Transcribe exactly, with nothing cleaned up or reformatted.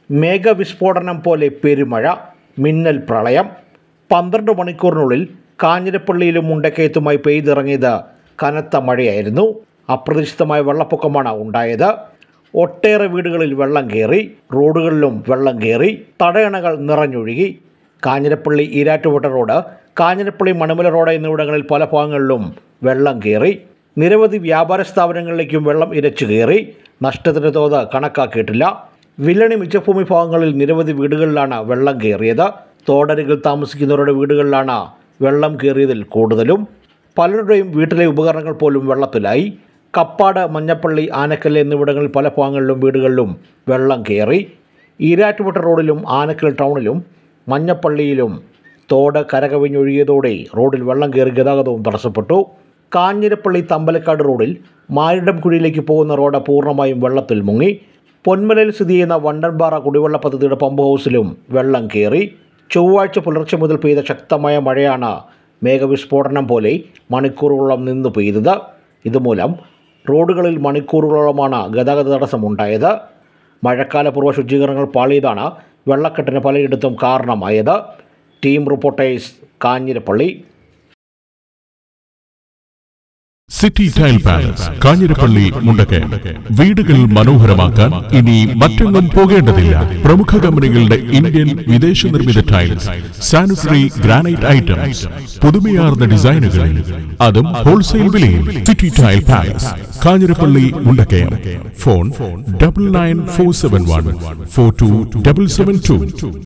മേഘവിസ്ഫോടനം പോലെ പെരുമഴ, മിന്നൽ പ്രളയം. പന്ത്രണ്ട് മണിക്കൂറിനുള്ളിൽ കാഞ്ഞിരപ്പള്ളിയിലും മുണ്ടക്കയത്തുമായി പെയ്തിറങ്ങിയത് കനത്ത മഴയായിരുന്നു. അപ്രതീക്ഷിതമായ വെള്ളപ്പൊക്കമാണ് ഉണ്ടായത്. ഒട്ടേറെ വീടുകളിൽ വെള്ളം കയറി, റോഡുകളിലും വെള്ളം കയറി, തടയണകൾ നിറഞ്ഞൊഴുകി. കാഞ്ഞിരപ്പള്ളി ഈരാറ്റുപേട്ട റോഡ്, കാഞ്ഞിരപ്പള്ളി മണിമല റോഡ് എന്നിവിടങ്ങളിൽ പല ഭാഗങ്ങളിലും വെള്ളം കയറി. നിരവധി വ്യാപാര സ്ഥാപനങ്ങളിലേക്കും വെള്ളം ഇരച്ചു കയറി. നഷ്ടത്തിൻ്റെ തോത് കണക്കാക്കിയിട്ടില്ല. വില്ലണി മിച്ചഭൂമി ഭാഗങ്ങളിൽ നിരവധി വീടുകളിലാണ് വെള്ളം കയറിയത്. തോടരികിൽ താമസിക്കുന്നവരുടെ വീടുകളിലാണ് വെള്ളം കയറിയതിൽ കൂടുതലും. പലരുടെയും വീട്ടിലെ ഉപകരണങ്ങൾ പോലും വെള്ളത്തിലായി. കപ്പാട്, മഞ്ഞപ്പള്ളി, ആനക്കല്ല് എന്നിവിടങ്ങളിൽ പല ഭാഗങ്ങളിലും വീടുകളിലും വെള്ളം കയറി. ഈരാറ്റുപേട്ട റോഡിലും ആനക്കൽ ടൗണിലും മഞ്ഞപ്പള്ളിയിലും തോട് കരകവിഞ്ഞൊഴുകിയതോടെ റോഡിൽ വെള്ളം കയറി ഗതാഗതവും തടസ്സപ്പെട്ടു. കാഞ്ഞിരപ്പള്ളി തമ്പലക്കാട് റോഡിൽ മാരിടംകുഴിയിലേക്ക് പോകുന്ന റോഡ് പൂർണ്ണമായും വെള്ളത്തിൽ മുങ്ങി. പൊന്മലയിൽ സ്ഥിതി ചെയ്യുന്ന വണ്ടൻപാറ കുടിവെള്ള പദ്ധതിയുടെ പമ്പ് ഹൗസിലും വെള്ളം കയറി. ചൊവ്വാഴ്ച പുലർച്ചെ മുതൽ പെയ്ത ശക്തമായ മഴയാണ് മേഘവിസ്ഫോടനം പോലെ മണിക്കൂറുകളോളം നിന്ന് പെയ്തത്. ഇതുമൂലം റോഡുകളിൽ മണിക്കൂറുകളോളമാണ് ഗതാഗത തടസ്സമുണ്ടായത്. മഴക്കാലപൂർവ്വ ശുചീകരണങ്ങൾ പാളിയതാണ് വെള്ളക്കെട്ടിന് പലയിടത്തും കാരണമായത്. Team reporters, Kanjirappally. City tile palace, Kanjirappally, Mundakayam. വീടുകൾ മനോഹരമാക്കാൻ ഇനി മറ്റൊന്നും പോകേണ്ടതില്ല. പ്രമുഖ കമ്പനികളുടെ ഇന്ത്യൻ, വിദേശ നിർമ്മിത ടൈൽസ്, സാനിറ്ററി, ഗ്രാനൈറ്റ് ഐറ്റംസ്, പുതുമയാർന്ന ഡിസൈനുകളിൽ, അതും ഹോൾസെയിൽ വിലയിൽ. City tile palace, Kanjirappally, Mundakayam. Phone double nine four seven one four two double seven to.